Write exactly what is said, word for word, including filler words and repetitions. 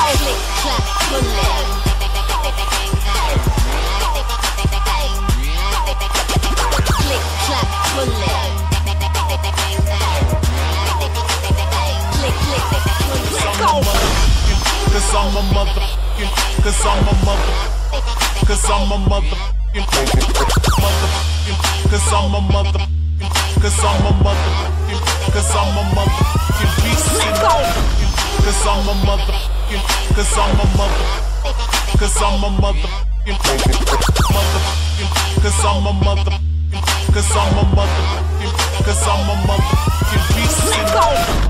Click, clap, pull it. Click, clap, pull it. Click, click, pull it. Go. Cause I'm a motherfucking, cause I'm a mother, cause I'm a motherfucking, motherfucking, cause I'm a mother, cause I'm a motherfucking, cause I'm a motherfucking beast. Cause I'm a motherfucking, cause I'm a mother, cause I'm a motherfucking, motherfucking, cause I'm a mother, cause I'm a motherfucking, cause I'm a motherfucking beast.